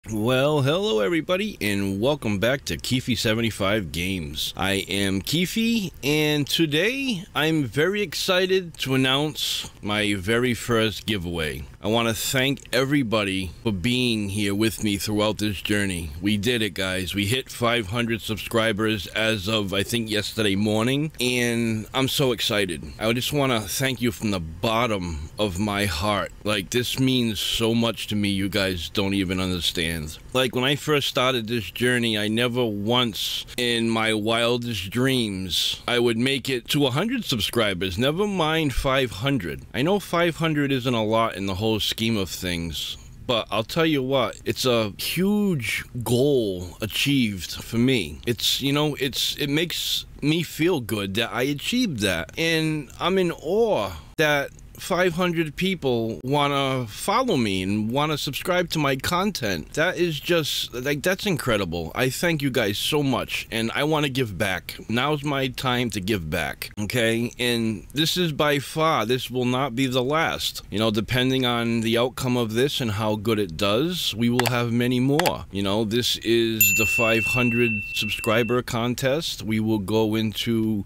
Well, hello everybody, and welcome back to Keefe75 Games. I am Keefe, and today I'm very excited to announce my very first giveaway. I want to thank everybody for being here with me throughout this journey. We did it, guys. We hit 500 subscribers as of, I think, yesterday morning, and I'm so excited. I just want to thank you from the bottom of my heart. Like, this means so much to me, you guys don't even understand. Like, when I first started this journey, I never once in my wildest dreams I would make it to 100 subscribers, never mind 500. I know 500 isn't a lot in the whole scheme of things, but I'll tell you what, it's a huge goal achieved for me. It makes me feel good that I achieved that, and I'm in awe that 500 people want to follow me and want to subscribe to my content. That is just, like, that's incredible. I thank you guys so much, and I want to give back. Now's my time to give back, okay? And this is by far, this will not be the last. You know, depending on the outcome of this and how good it does, we will have many more. You know, this is the 500 subscriber contest. We will go into,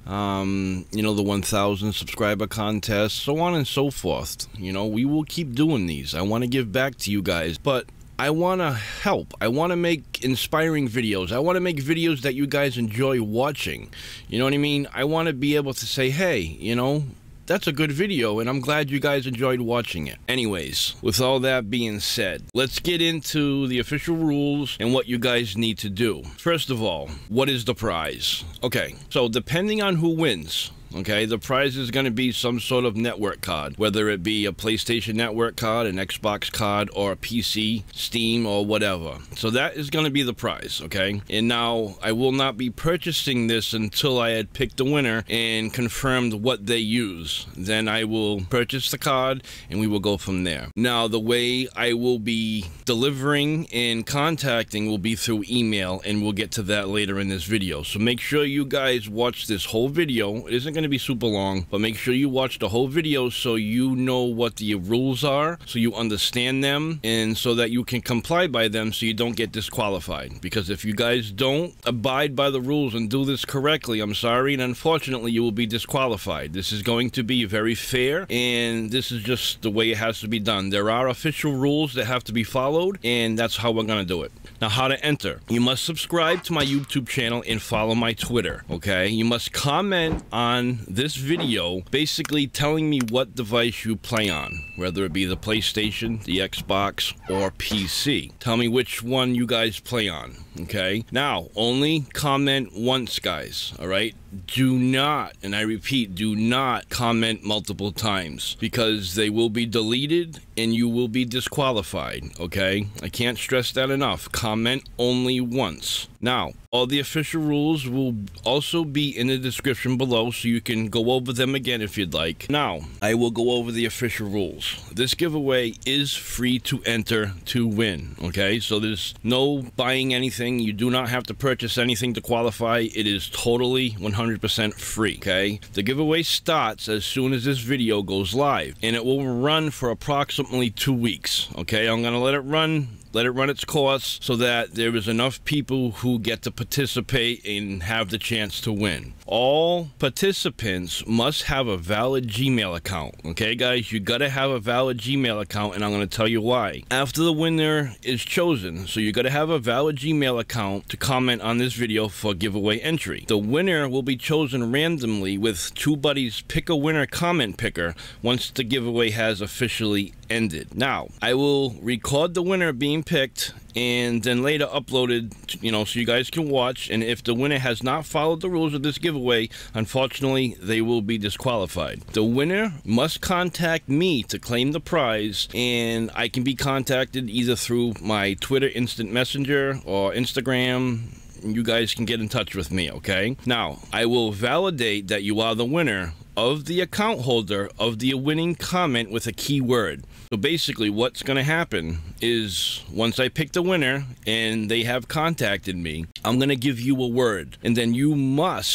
the 1,000 subscriber contest, so on and so forth. You know, we will keep doing these. I want to give back to you guys, but I want to help. I want to make inspiring videos. I want to make videos that you guys enjoy watching. You know what I mean? I want to be able to say, hey, you know, that's a good video, and I'm glad you guys enjoyed watching it. Anyways, with all that being said, let's get into the official rules and what you guys need to do. First of all, what is the prize? Okay, so depending on who wins, okay, the prize is going to be some sort of network card, whether it be a PlayStation Network card, an Xbox card, or a PC, Steam, or whatever. So that is going to be the prize, okay? And now, I will not be purchasing this until I had picked the winner and confirmed what they use. Then I will purchase the card, and we will go from there. Now, the way I will be delivering and contacting will be through email, and we'll get to that later in this video. So make sure you guys watch this whole video. It isn't going to be super long, but make sure you watch the whole video so you know what the rules are, so you understand them, and so that you can comply by them so you don't get disqualified. Because if you guys don't abide by the rules and do this correctly, I'm sorry, and unfortunately you will be disqualified. This is going to be very fair, and this is just the way it has to be done. There are official rules that have to be followed, and that's how we're going to do it. Now, how to enter. You must subscribe to my YouTube channel and follow my Twitter, okay? You must comment on this video basically telling me what device you play on, whether it be the PlayStation, the Xbox, or PC. Tell me which one you guys play on, okay? Now, only comment once, guys, all right? Do not, and I repeat, do not comment multiple times, because they will be deleted and you will be disqualified, okay? I can't stress that enough. Comment only once. Now, all the official rules will also be in the description below, so you can go over them again if you'd like. Now, I will go over the official rules. This giveaway is free to enter to win, okay? So there's no buying anything. You do not have to purchase anything to qualify. It is totally 100% free, okay? The giveaway starts as soon as this video goes live, and it will run for approximately 2 weeks, okay? I'm gonna let it run its course so that there is enough people who get to participate and have the chance to win. All participants must have a valid Gmail account. Okay, guys, you gotta have a valid Gmail account, and I'm gonna tell you why. After the winner is chosen, so you gotta have a valid Gmail account to comment on this video for giveaway entry. The winner will be chosen randomly with TubeBuddy's Pick a Winner comment picker once the giveaway has officially ended. Now, I will record the winner being picked and then later uploaded, so you guys can watch. And if the winner has not followed the rules of this giveaway, unfortunately, they will be disqualified. The winner must contact me to claim the prize, and I can be contacted either through my Twitter Instant Messenger or Instagram. You guys can get in touch with me, okay? Now, I will validate that you are the winner of the account holder of the winning comment with a keyword. So basically what's going to happen is once I pick the winner and they have contacted me, I'm going to give you a word, and then you must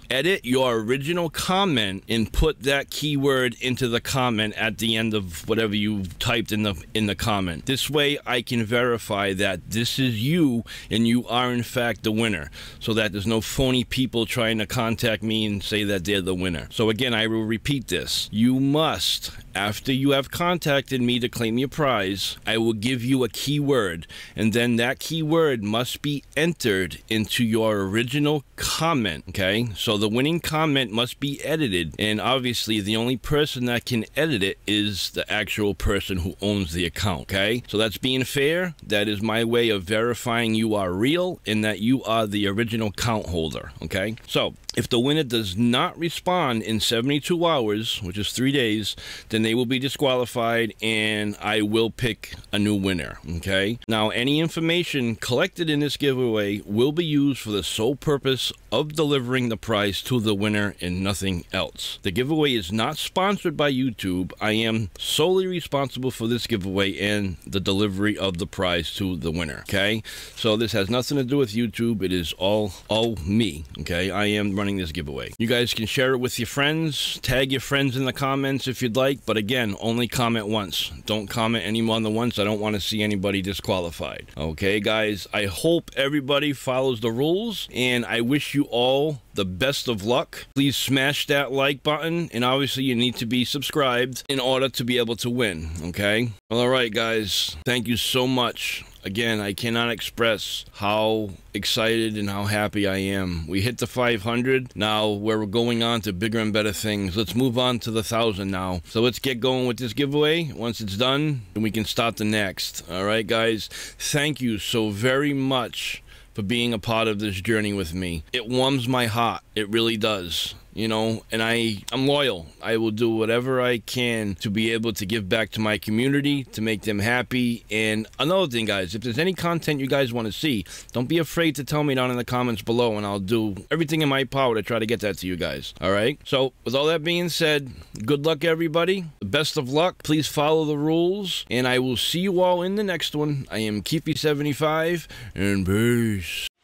edit your original comment and put that keyword into the comment at the end of whatever you typed in the comment. This way I can verify that this is you and you are in fact the winner, so that there's no phony people trying to contact me and say that they're the winner. So again, I will repeat this. You must, after you have contacted me to claim your prize, I will give you a keyword, and then that keyword must be entered into your original comment, okay? So the winning comment must be edited, and obviously the only person that can edit it is the actual person who owns the account, okay? So that's being fair. That is my way of verifying you are real and that you are the original count holder, okay? So if the winner does not respond in 72 hours, which is 3 days, then they will be disqualified and I will pick a new winner, okay? Now, any information collected in this giveaway will be used for the sole purpose of delivering the prize to the winner and nothing else. The giveaway is not sponsored by YouTube. I am solely responsible for this giveaway and the delivery of the prize to the winner, okay? So this has nothing to do with YouTube. It is all me, okay? I am running this giveaway. You guys can share it with your friends, tag your friends in the comments if you'd like, but again, only comment once. Don't comment any more than once. I don't want to see anybody disqualified. Okay, guys, I hope everybody follows the rules, and I wish you all the best of luck. Please smash that like button, and obviously you need to be subscribed in order to be able to win, okay? All right, guys, thank you so much. Again, I cannot express how excited and how happy I am. We hit the 500. Now we're going on to bigger and better things. Let's move on to the 1,000 now. So let's get going with this giveaway. Once it's done, then we can start the next. All right, guys. Thank you so very much for being a part of this journey with me. It warms my heart. It really does. You know, and I'm loyal. I will do whatever I can to be able to give back to my community, to make them happy. And another thing, guys, if there's any content you guys want to see, don't be afraid to tell me down in the comments below, and I'll do everything in my power to try to get that to you guys. All right? So with all that being said, good luck, everybody. The best of luck. Please follow the rules, and I will see you all in the next one. I am Keefy75, and peace.